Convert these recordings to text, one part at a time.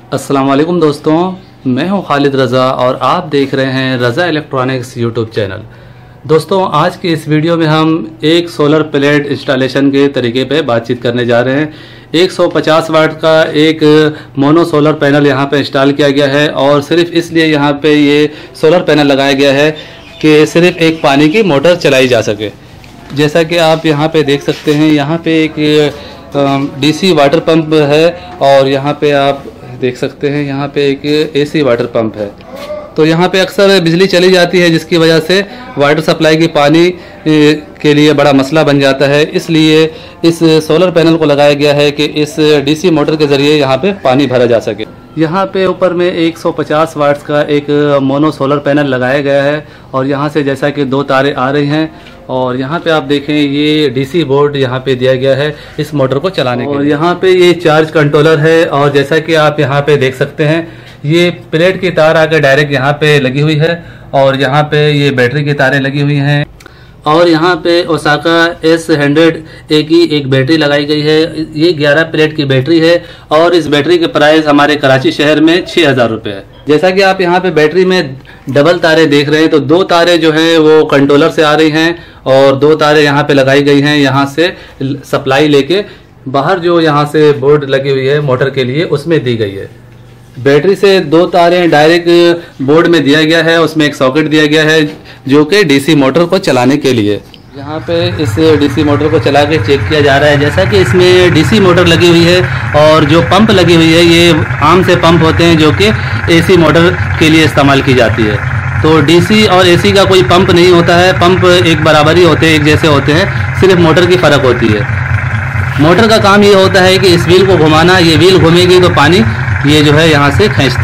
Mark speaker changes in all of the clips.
Speaker 1: अस्सलाम वालेकुम दोस्तों, मैं हूं खालिद रज़ा और आप देख रहे हैं रज़ा इलेक्ट्रॉनिक्स यूट्यूब चैनल। दोस्तों, आज की इस वीडियो में हम एक सोलर प्लेट इंस्टॉलेशन के तरीके पे बातचीत करने जा रहे हैं। 150 वाट का एक मोनो सोलर पैनल यहाँ पे इंस्टॉल किया गया है और सिर्फ इसलिए यहाँ पे ये सोलर पैनल लगाया गया है कि सिर्फ एक पानी की मोटर चलाई जा सके। जैसा कि आप यहाँ पे देख सकते हैं, यहाँ पे एक डीसी वाटर पंप है और यहाँ पे आप देख सकते हैं यहाँ पे एक एसी वाटर पंप है। तो यहाँ पे अक्सर बिजली चली जाती है जिसकी वजह से वाटर सप्लाई की पानी के लिए बड़ा मसला बन जाता है। इसलिए इस सोलर पैनल को लगाया गया है कि इस डीसी मोटर के ज़रिए यहाँ पे पानी भरा जा सके। यहाँ पे ऊपर में 150 वाट्स का एक मोनो सोलर पैनल लगाया गया है और यहाँ से जैसा कि दो तारें आ रही हैं और यहाँ पे आप देखें ये डीसी बोर्ड यहाँ पे दिया गया है इस मोटर को चलाने के लिए। और यहाँ पे ये चार्ज कंट्रोलर है और जैसा कि आप यहाँ पे देख सकते हैं ये प्लेट की तार आकर डायरेक्ट यहाँ पे लगी हुई है और यहाँ पे ये बैटरी की तारें लगी हुई हैं और यहाँ पे ओसाका S100A की एक बैटरी लगाई गई है। ये 11 प्लेट की बैटरी है और इस बैटरी के प्राइस हमारे कराची शहर में 6000 रुपये है। जैसा कि आप यहाँ पे बैटरी में डबल तारें देख रहे हैं, तो दो तारें जो हैं वो कंट्रोलर से आ रही हैं और दो तारें यहाँ पे लगाई गई हैं यहाँ से सप्लाई लेके बाहर जो यहाँ से बोर्ड लगी हुई है मोटर के लिए उसमें दी गई है। बैटरी से दो तारें डायरेक्ट बोर्ड में दिया गया है, उसमें एक सॉकेट दिया गया है जो कि डीसी मोटर को चलाने के लिए। यहाँ पे इस डीसी मोटर को चला के चेक किया जा रहा है। जैसा कि इसमें डीसी मोटर लगी हुई है और जो पंप लगी हुई है ये आम से पंप होते हैं जो कि एसी मोटर के लिए इस्तेमाल की जाती है। तो डीसी और एसी का कोई पंप नहीं होता है, पंप एक बराबर ही होते हैं, एक जैसे होते हैं, सिर्फ मोटर की फ़र्क होती है। मोटर का काम ये होता है कि इस व्हील को घुमाना, ये व्हील घूमेगी तो पानी ये जो है यहाँ से खींचती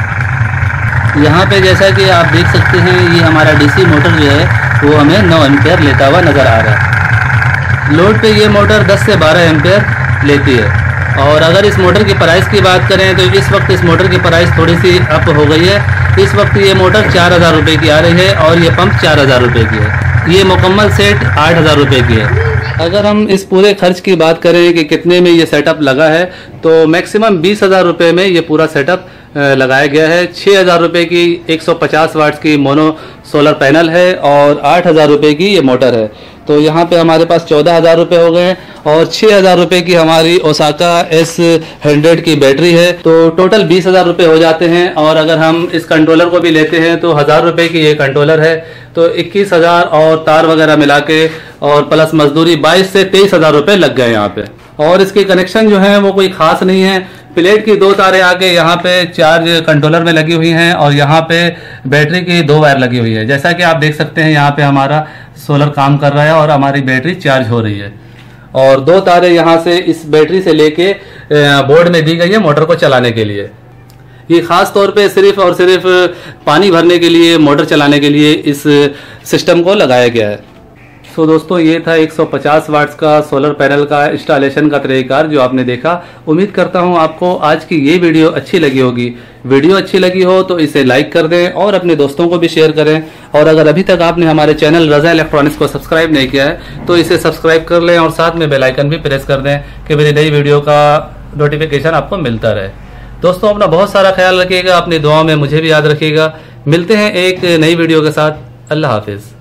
Speaker 1: है। यहाँ पे जैसा कि आप देख सकते हैं ये हमारा डीसी मोटर जो है वो हमें 9 एम्पेयर लेता हुआ नज़र आ रहा है। लोड पे ये मोटर 10 से 12 एम्पेयर लेती है। और अगर इस मोटर की प्राइस की बात करें तो इस वक्त इस मोटर की प्राइस थोड़ी सी अप हो गई है। इस वक्त ये मोटर 4000 रुपये की आ रही है और ये पंप 4000 रुपये की है। ये मुकम्मल सेट 8000 रुपये की है। अगर हम इस पूरे खर्च की बात करें कि कितने में ये सेटअप लगा है तो मैक्सिमम 20,000 रुपये में ये पूरा सेटअप लगाया गया है। 6,000 रुपये की 150 वाट्स की मोनो सोलर पैनल है और 8,000 रुपये की ये मोटर है। तो यहाँ पे हमारे पास 14,000 रुपये हो गए और 6,000 रुपये की हमारी ओसाका S100 की बैटरी है। तो टोटल 20,000 रुपये हो जाते हैं। और अगर हम इस कंट्रोलर को भी लेते हैं तो 1,000 रुपये की ये कंट्रोलर है, तो 21,000 और तार वगैरह मिला के और प्लस मजदूरी 22 से 23,000 रुपये लग गए यहाँ पे। और इसके कनेक्शन जो है वो कोई खास नहीं है। प्लेट की दो तारें आके यहाँ पे चार्ज कंट्रोलर में लगी हुई हैं और यहाँ पे बैटरी की 2 वायर लगी हुई है। जैसा कि आप देख सकते हैं यहाँ पे हमारा सोलर काम कर रहा है और हमारी बैटरी चार्ज हो रही है। और 2 तारें यहाँ से इस बैटरी से लेके बोर्ड में दी गई है मोटर को चलाने के लिए। ये खास तौर पे सिर्फ और सिर्फ पानी भरने के लिए, मोटर चलाने के लिए इस सिस्टम को लगाया गया है। तो दोस्तों, ये था 150 वाट्स का सोलर पैनल का इंस्टॉलेशन का तरीक़ाकार जो आपने देखा। उम्मीद करता हूँ आपको आज की ये वीडियो अच्छी लगी होगी। वीडियो अच्छी लगी हो तो इसे लाइक कर दें और अपने दोस्तों को भी शेयर करें। और अगर अभी तक आपने हमारे चैनल रज़ा इलेक्ट्रॉनिक्स को सब्सक्राइब नहीं किया है तो इसे सब्सक्राइब कर लें और साथ में बेल आइकन भी प्रेस कर दें कि मेरी नई वीडियो का नोटिफिकेशन आपको मिलता रहे। दोस्तों, अपना बहुत सारा ख्याल रखिएगा, अपनी दुआओं में मुझे भी याद रखिएगा। मिलते हैं एक नई वीडियो के साथ। अल्लाह हाफिज़।